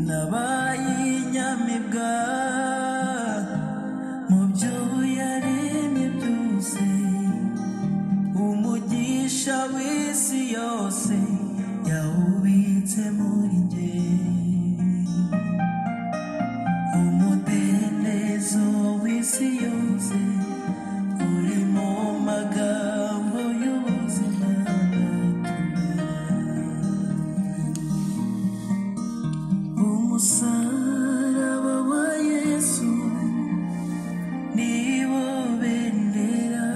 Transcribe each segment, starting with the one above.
nabaye inyamibwa mu byo yaremye byose, umugisha w'isi yose yawubitse muri njye, umudendezo w'isi yose uri mu magambo y'ubuzima. Umusaraba wa Yesu niwo bendera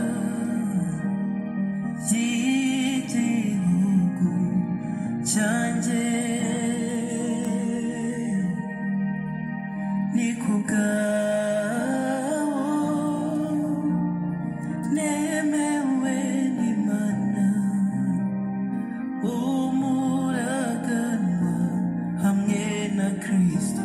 ry'igihugu cyanjye, ni kubwawo nemewe n'Imana, umuraganwa hamwe na Kristo.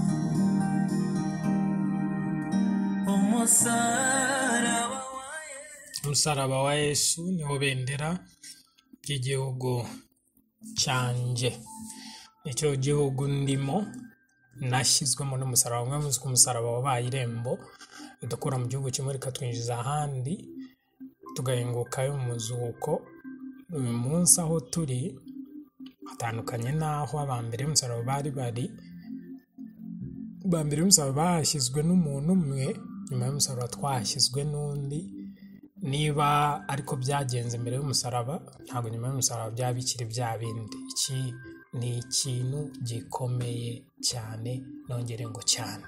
Umusaraba wa Yesu niwo bendera ry'igihugu cyanjye, icyo gihugu ndimo nashyizwemo n'umusaraba. Umwe muzi ko umusaraba wabaye irembo ridukura mu gihugu kimwe rikatwinjiza ahandi, tugahingukayo mu muzuko. Uyu munsi aho turi hatandukanye n'aho abambere y'umusaraba bari bari. Abambere y'umusaraba bashyizwe n'umuntu umwe, nyuma y'umusaraba twashyizwe n'undi. Niba ariko byagenze mbere y'umusaraba, ntabwo nyuma y'umusaraba byaba bikiri bya bindi. Iki ni ikintu gikomeye cyane, nongere ngo cyane.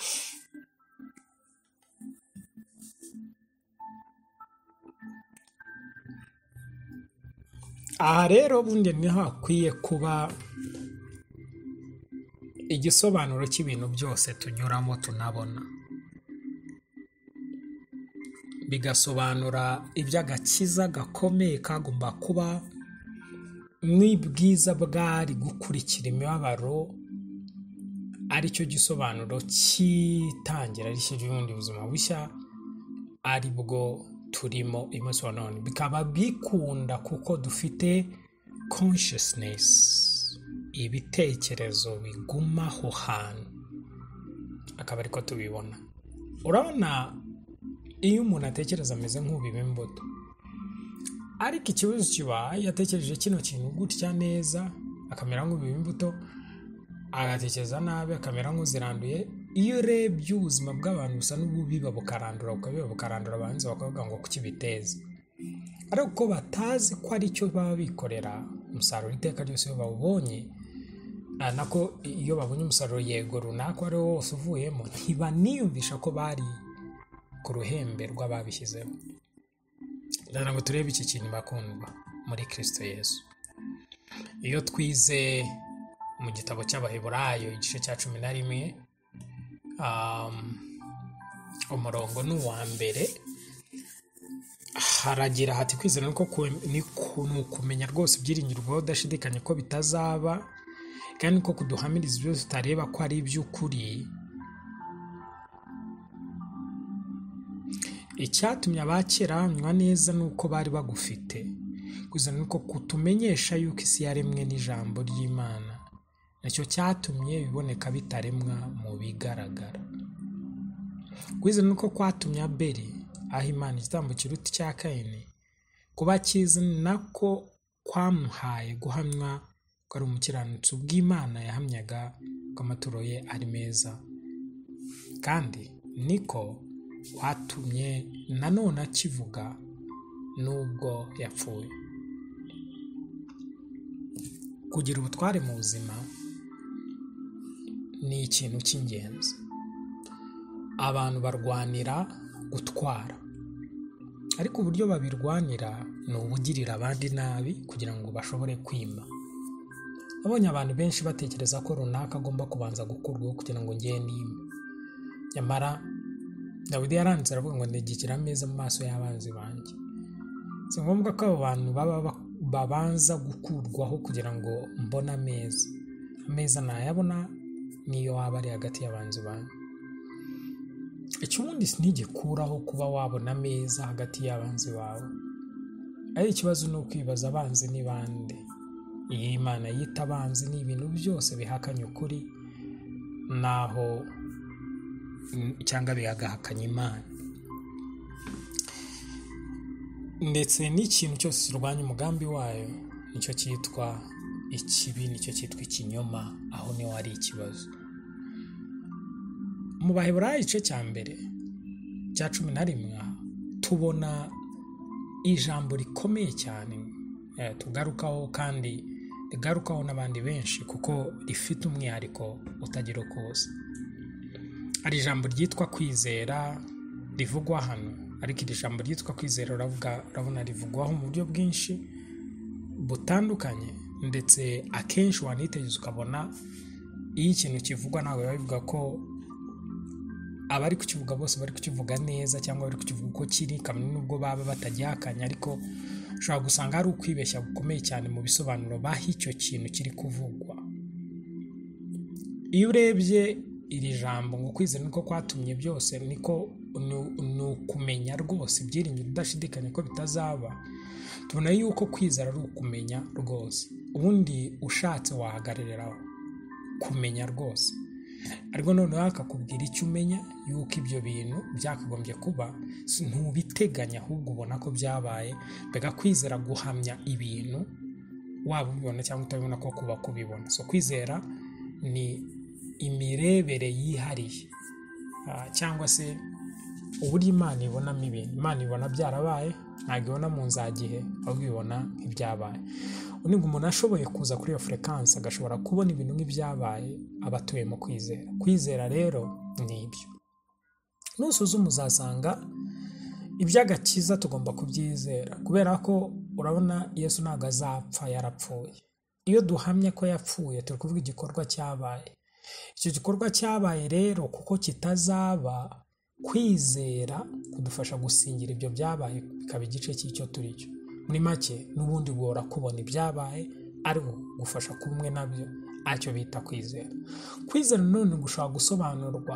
Aha rero bundi niho hakwiye kuba igisobanuro cy'ibintu byose tunyuramo tunabona, bigasobanura iby'agakiza gakomeye kagomba kuba n'ubwiza bwari gukurikira imibabaro, aricyo gisobanuro cy'itangira rishya ry'ubundi buzima bushya ari bwo turimo umunsi wa none. Bikaba bikunda kuko dufite consciousness, ibitekerezo biguma aho hantu, akaba ariko tubibona. Urabona iyo umuntu atekereza ameze nk'ubiba imbuto, ariko ikibazo kiba yatekereje kino kintu gutya neza akamera nk'ubiba imbuto, agatekereza nabi akamera nk'uziranduye. Iyo urebye ubuzima bw'abantu busa n'ububiba bukarandura, bukabiba bukarandura, abanza bakavuga ngo kuki biteza, ariko ko batazi ko ari cyo baba bikorera umusaruro iteka ryose. Iyo bawubonye nako iyo babonye umusaruro yego runaka ari wo wose uvuyemo, ntibaniyumvisha ko bari ku ruhembe rw'ababishyizeho. Ndagira ngo turebe iki kintu bakundwa muri Kristo Yesu. Iyo twize mu gitabo cy'Abaheburayo igice cya 11 umurongo n'uwa mbere, haragira hati kwizera ni ukumenya rwose ibyiringirwaho udashidikanya ko bitazaba, kandi ko kuduhamiriza ibyo tutareba ko ari iby'ukuri. Icyatumye abakera banywa neza nuko bari bagufite. Kwizera nuko kutumenyesha yuko isi yaremwe n'ijambo ry'Imana, nacyo cyatumye biboneka bitaremwa mu bigaragara. Kwizera nuko kwatumye Abeli aha Imana igitambo kiruta icya Kayini, kuba cyiza nako kwamuhaye guhamwa ko ari umukiranutsi ubwo Imana yahamyaga ko amaturo ye ari meza, kandi niko kwatumye nanone akivuga nubwo yapfuye. Kugira ubutware mu buzima ni ikintu cy'ingenzi. Abantu barwanira gutwara, ariko uburyo babirwanira ni ubugirira abandi nabi kugira ngo bashobore kwima. Abonye abantu benshi batekereza ko runaka agomba kubanza gukurwaho kugira ngo njye nime. Nyamara Dawidi yaranditse aravuga ngo ndegekera ameza mu maso y'abanzi banjye. Si ngombwa ko abo bantu babanza gukurwaho kugira ngo mbone ameza. Ameza nayabona niyo waba ari hagati y'abanzi banjye. Icyubundi sinigikuraho kuba wabona ameza hagati y'abanzi bawe. Ari ikibazo ni ukwibaza abanzi ni bande. Iyi Imana yita abanzi ni ibintu byose bihakanye ukuri, naho cyangwa bigahakanya Imana, ndetse n'ikintu cyose kirwanya umugambi wayo nicyo cyitwa ikibi, nicyo cyitwa ikinyoma. Aho niho hari ikibazo. Mu Baheburayo igice cya mbere cya 11 tubona ijambo rikomeye cyane tugarukaho, kandi rigarukaho n'abandi benshi kuko rifite umwihariko utagira uko usa. Hari ijambo ryitwa kwizera rivugwa hano, ariko iri jambo ryitwa kwizera urabona rivugwaho mu buryo bwinshi butandukanye, ndetse akenshi wanitegereza ukabona iyo ikintu kivugwa ntabwo biba bivuga ko abari kukivuga bose bari kukivuga neza cyangwa bari kukivuga uko kiri, kamwe nubwo baba batajyakanya, ariko ushobora gusanga hari ukwibeshya gukomeye cyane mu bisobanuro baha icyo kintu kiri kuvugwa. Iyo urebye iri jambo ngo kwizera niko kwatumye byose, niko ni ukumenya rwose ibyiringiro udashidikanya ko bitazaba, tubona yuko kwizera ari ukumenya rwose. Ubundi ushatse wahagarariraho kumenya rwose, ariko noneho akakubwira icyo umenya yuko ibyo bintu byakagombye kuba, ntubiteganya ahubwo ubona ko byabaye. Mbega kwizera guhamya ibintu waba ubibona cyangwa utabibona ko kuba kubibona. So kwizera ni imirebere yihariye, cyangwa se uburyo Imana ibonamo ibintu. Imana ibona byarabaye, ntabwo ibona mu nzagihe, ahubwo ibona nk'ibyabaye. Undi umuntu ashoboye kuza kuri iyo frequency agashobora kubona ibintu nk'ibyabaye, aba atuye mu kwizera. Kwizera rero ni ibyo. Nusuzuma uzasanga iby'agakiza tugomba kubyizera, kubera ko urabona Yesu ntabwo azapfa yarapfuye. Iyo duhamya ko yapfuye turi kuvuga igikorwa cyabaye. Icyo gikorwa cyabaye rero kuko kitazaba, kwizera kudufasha gusingira ibyo byabaye bikaba igice cy'icyo turi cyo. Muri make n'ubundi bwora kubona ibyabaye ariko gufasha kumwe nabyo, aricyo bita kwizera. Kwizera none gushobora gusobanurwa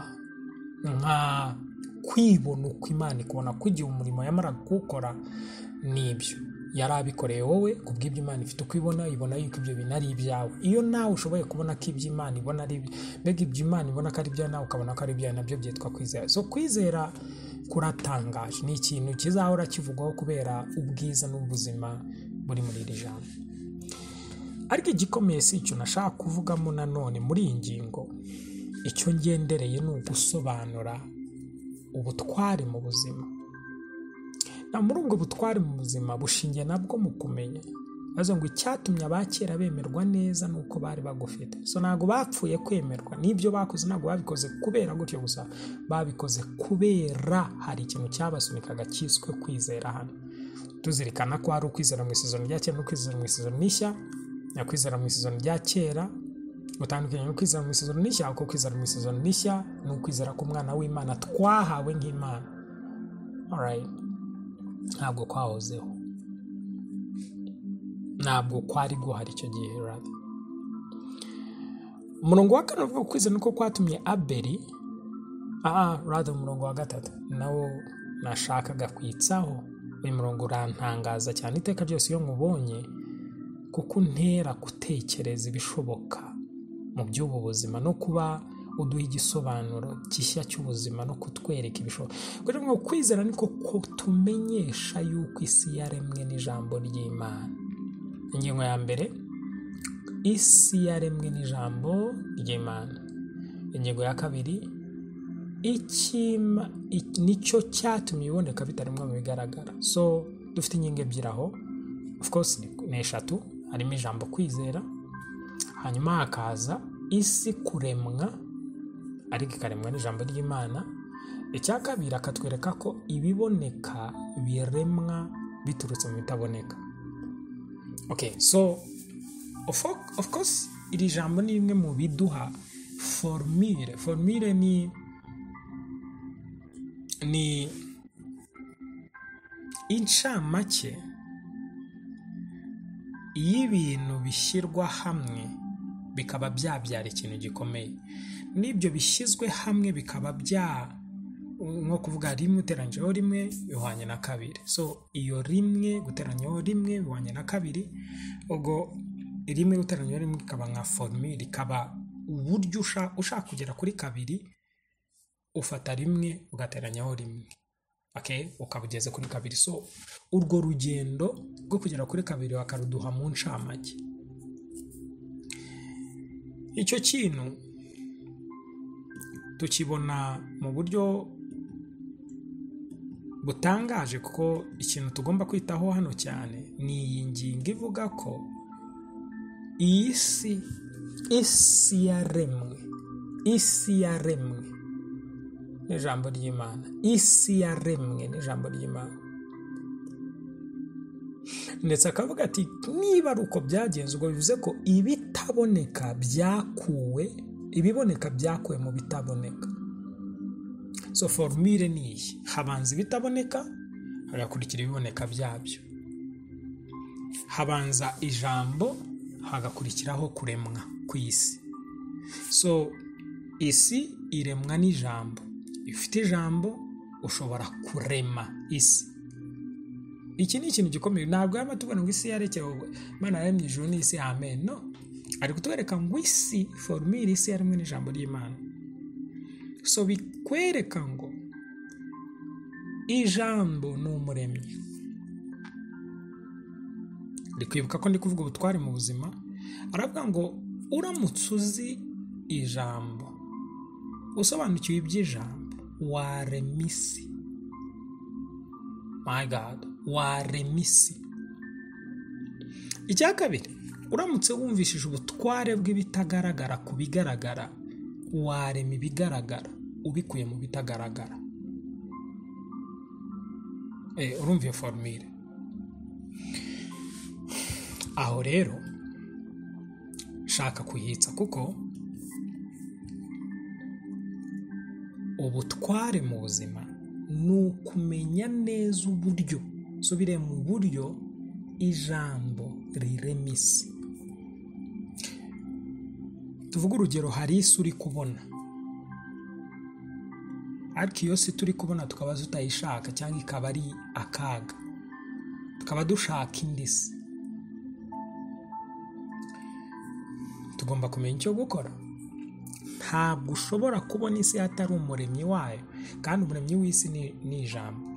nka kwibona uko Imana ikubona, ko igihe umurimo yamara gukora n'ibyo yari abikoreye wowe, kubw'ibyo Imana ifite uko ibona yuko ibyo bintu ari ibyawe. Iyo nawe ushoboye kubona ko ibyo Imana ibona ari mbega ibyo Imana ibona ko ari ibyawe, nawe ukabona ko ari ibyawe, nabyo byitwa kwizera. So kwizera kuratangaje, ni ikintu kizahora kivugwaho kubera ubwiza n'ubuzima buri muri iri jambo. Ariko igikomeye si icyo nashaka kuvugamo nanone muri iyi ngingo. Icyo ngendereye ni ugusobanura ubutwari mu buzima. Na muri ubwo butwari mu buzima bushingiye nabwo mu kumenya. Bazo ngo icyatumye abakera bemerwa neza nuko bari bagufite. So ntago bapfuye kwemerwa, n'ibyo bakoze ntago babikoze kubera gutyo gusa, babikoze kubera hari ikintu cyabasunikaga cyiswe kwizera hano. Tuzirikana ko hari ukwizera mu isezerano rya kera n'ukwizera mu isezerano rishya. Kwizera mu isezerano rya kera gutandukanye no kwizera mu isezerano rishya, kuko kwizera mu isezerano rishya ni ukwizera ko umwana w'Imana twahawe nk'Imana. Alright, ntabwo kwahozeho, ntabwo kwari guhari icyo gihe. Umurongo wa 4 uvuga ko kwizera nuko kwatumye Abeli, umurongo wa 3 nawo nashakaga kwitsaho. Uyu murongo urantangaza cyane iteka ryose iyo nkubonye, kuko untera gutekereza ibishoboka mu by'ubu buzima, no kuba uduha igisobanuro gishya cy'ubuzima no kutwereka ibishoboka. Kugira ngo kwizera niko kutumenyesha yuko isi yaremwe n'ijambo ry'Imana. Ingingo ya mbere, isi yaremwe n'ijambo ry'Imana. Ingingo ya kabiri, nicyo cyatumye iboneka bitaremwa mu bigaragara. So dufite ingingo ebyiri aho, of course ni eshatu. Harimo ijambo kwizera, hanyuma hakaza isi kuremwa ariko ikaremwa n'ijambo ry'Imana. Icya kabiri akatwereka ko ibiboneka biremwa biturutse mu bitaboneka. Okay, so of course iri jambo ni rimwe mu biduha formule. Formule ni incamake y'ibintu bishyirwa hamwe bikaba byabyara ikintu gikomeye. N'ibyo bishyizwe hamwe bikaba nko kuvuga rimwe uteranyijeho rimwe bihwanye na kabiri. So iyo rimwe guteranyaho rimwe bihwanye na kabiri, ubwo rimwe guteranyaho rimwe ikaba nka formule, ikaba uburyo ushaka kugera kuri kabiri ufata rimwe ugateranyaho rimwe, okay, ukabugeze kuri kabiri. So urwo rugendo rwo kugera kuri kabiri bakaruduha mu ncamake. Icyo kintu tukibona mu buryo butangaje, kuko ikintu tugomba kwitaho hano cyane ni iyi ngingo ivuga ko iyi isi yaremwe n'ijambo ry'Imana. Isi yaremwe n'ijambo ry'Imana. Ndetse akavuga ati niba ari uko byagenze, ubwo bivuze ko ibiboneka byakuwe mu bitaboneka. So formule ni iyi: habanza ibitaboneka, hagakurikira ibiboneka byabyo. Habanza ijambo, hagakurikiraho kuremwa kw'isi. So isi iremwa n'ijambo. Ufite ijambo ushobora kurema isi. Iki ni ikintu gikomeye. Ntabwo yaba tubona ngo isi yarekewe Imana yaremye ijuru n'isi, amen. No, ari kutwereka ngo isi, formule isi yaremwe n'ijambo ry'Imana. So bikwereka ngo ijambo ni umuremyi. Ndi kwibuka ko ndi kuvuga ubutware mu buzima. Aravuga ngo uramutse uzi ijambo, usobanukiwe iby'ijambo, warema isi. My God, warema isi. Icya kabiri, uramutse wumvishije ubutware bw'ibitagaragara ku bigaragara, warema ibigaragara ubikuye mu bitagaragara. Urumva iyo formule? Aho rero shaka kuyitsa, kuko ubutware mu buzima ni ukumenya neza uburyo, subire mu buryo ijambo rirema isi. Tuvuga urugero, hari isi uri kubona, ariko iyo si turi kubona tukaba tutayishaka cyangwa ikaba ari akaga, tukaba dushaka indi si. Tugomba kumenya icyo gukora. Ntabwo ushobora kubona isi hatari umuremyi wayo, kandi umuremyi w'isi ni ijambo.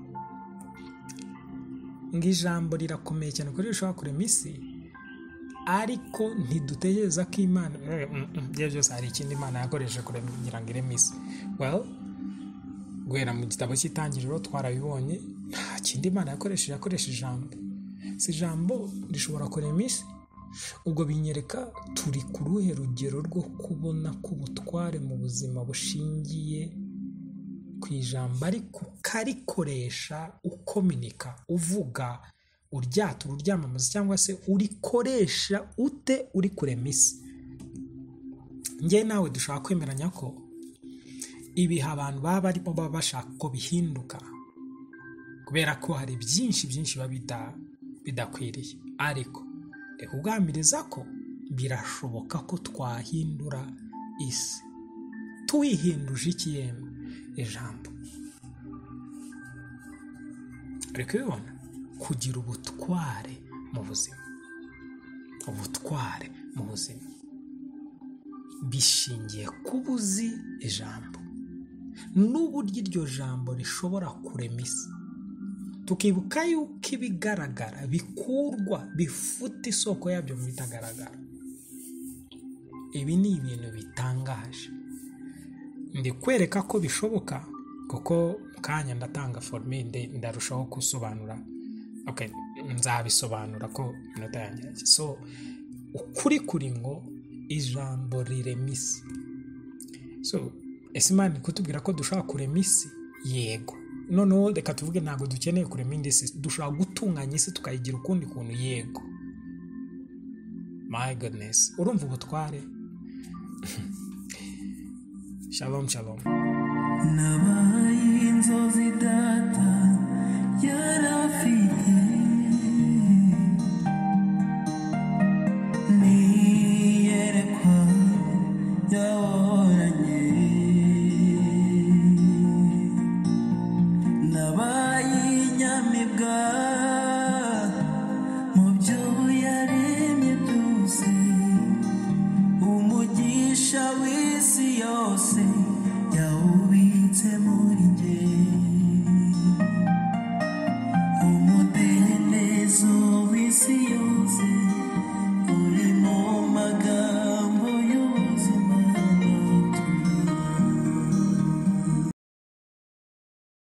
Ngo ijambo rirakomeye cyane kuko rishobora kurema isi, ariko ntidutegereza ko Imana ibyo byose hari ikindi Imana yakoresheje kugira ngo ireme isi. Well, guhera mu gitabo cy'Itangiriro twarabibonye, nta kindi Imana yakoresheje ijambo. Si ijambo rishobora kurema isi. Ubwo binyereka turi ku ruhe rugero rwo kubona ko ubutware mu buzima bushingiye ku ijambo, ariko ukarikoresha ukominika, uvuga, uryatura, uryamamaza, cyangwa se urikoresha ute uri kurema isi. Njye nawe dushaka kwemeranya ko ibihe abantu baba barimo baba bashaka ko bihinduka, kubera ko hari byinshi biba bidakwiriye. Ariko reka ugambiriza ko birashoboka ko twahindura isi. Tuyihinduje iki yemwe? Ijambo. Reka ubibona, kugira ubutware mu buzima. Ubutware mu buzima bishingiye ku buzi ijambo n'uburyo iryo jambo rishobora kurema isi. Tukibuka yuko ibigaragara bikurwa, bifuta isoko yabyo mu bitagaragara. Ibi ni ibintu bitangaje. Ndi kwereka ko bishoboka, kuko kanya ndatanga formule ndarushaho gusobanura. Okay, nzabisobanura ko inota yanjye. So ukuri kuri ngo ijambo rirema isi. So ese Imana kutubwira ko dushaka kurema isi? Yego. Noneho reka tuvuge ntabwo dukeneye kurema indi si, dushaka gutunganya isi tukayigira ukundi kuntu. Yego. My goodness, urumva ubutware? Shalom shalom. Nabaye inzozi data yarafite, niyerekwa yawe